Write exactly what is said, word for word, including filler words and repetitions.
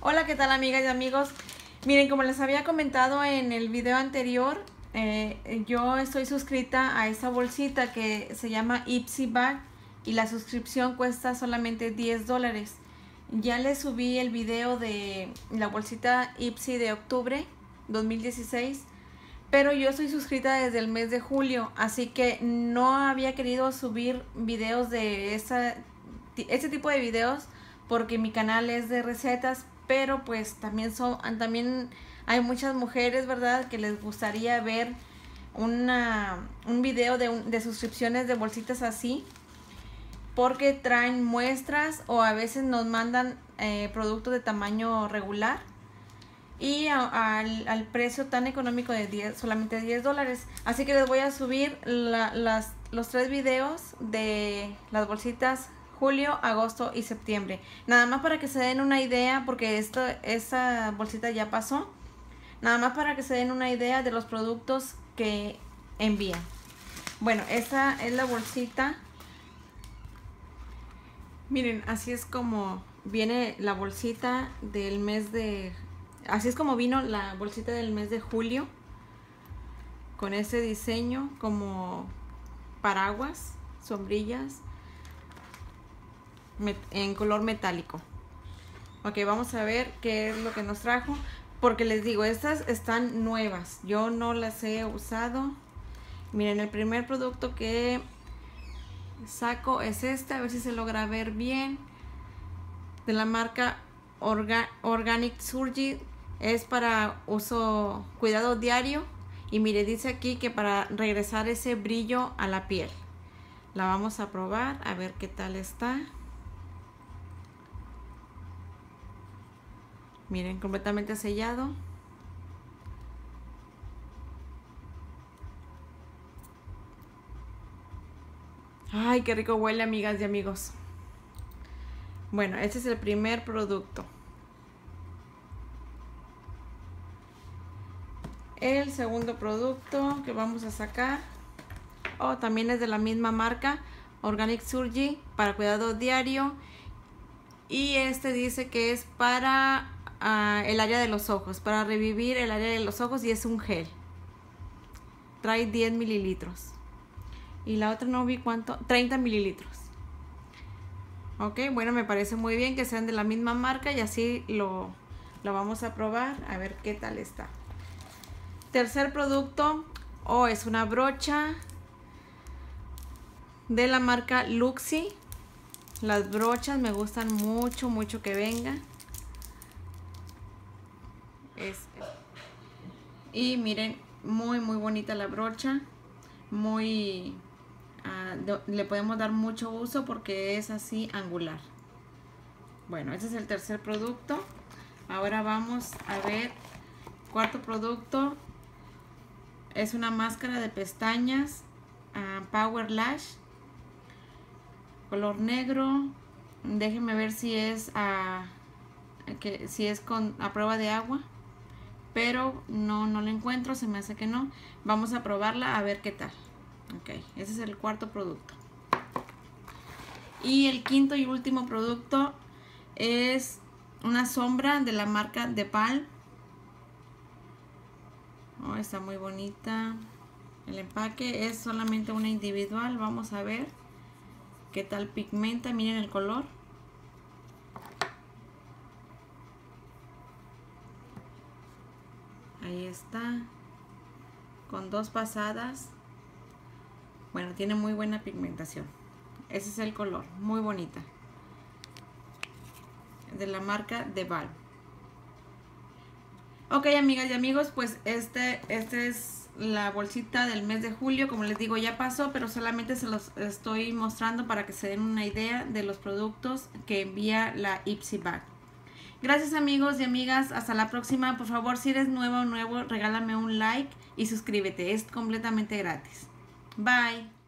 Hola, ¿qué tal amigas y amigos? Miren, como les había comentado en el video anterior, eh, yo estoy suscrita a esa bolsita que se llama Ipsy Bag y la suscripción cuesta solamente diez dólares. Ya les subí el video de la bolsita Ipsy de octubre dos mil dieciséis, pero yo estoy suscrita desde el mes de julio, así que no había querido subir videos de esa, ese tipo de videos porque mi canal es de recetas, pero pues también son también hay muchas mujeres, ¿verdad?, que les gustaría ver una, un video de, un, de suscripciones de bolsitas así, porque traen muestras o a veces nos mandan eh, productos de tamaño regular y a, a, al, al precio tan económico de diez, solamente diez dólares. Así que les voy a subir la, las, los tres videos de las bolsitas julio, agosto y septiembre, nada más para que se den una idea, porque esto, esta bolsita ya pasó, nada más para que se den una idea de los productos que envían. Bueno, esta es la bolsita. Miren, así es como viene la bolsita del mes de... Así es como vino la bolsita del mes de julio, con ese diseño como paraguas, sombrillas, en color metálico. Ok, vamos a ver qué es lo que nos trajo, porque les digo, estas están nuevas, yo no las he usado. Miren, el primer producto que saco es este, a ver si se logra ver bien, de la marca Orga, Organic Surgery. Es para uso, cuidado diario, y mire, dice aquí que para regresar ese brillo a la piel. La vamos a probar a ver qué tal está. Miren, completamente sellado. Ay, qué rico huele, amigas y amigos. Bueno, este es el primer producto. El segundo producto que vamos a sacar, oh, también es de la misma marca, Organic Surgery, para cuidado diario. Y este dice que es para uh, el área de los ojos, para revivir el área de los ojos, y es un gel. Trae diez mililitros. Y la otra no vi cuánto, treinta mililitros. Ok, bueno, me parece muy bien que sean de la misma marca y así lo, lo vamos a probar a ver qué tal está. Tercer producto, oh, es una brocha de la marca Luxi. Las brochas me gustan mucho, mucho que vengan. Es, y miren, muy, muy bonita la brocha. Muy, uh, le podemos dar mucho uso porque es así angular. Bueno, este es el tercer producto. Ahora vamos a ver cuarto producto. Es una máscara de pestañas uh, Power Lash, color negro. Déjenme ver si es a que si es con a prueba de agua, pero no no la encuentro, se me hace que no. Vamos a probarla a ver qué tal. Ok, ese es el cuarto producto. Y el quinto y último producto es una sombra de la marca De Palm. Oh, está muy bonita. El empaque es solamente una individual. Vamos a ver qué tal pigmenta. Miren el color. Ahí está. Con dos pasadas. Bueno, tiene muy buena pigmentación. Ese es el color. Muy bonita. De la marca De Palm. Ok, amigas y amigos, pues este, este es la bolsita del mes de julio. Como les digo, ya pasó, pero solamente se los estoy mostrando para que se den una idea de los productos que envía la Ipsy Bag. Gracias, amigos y amigas, hasta la próxima. Por favor, si eres nuevo o nuevo, regálame un like y suscríbete, es completamente gratis. Bye.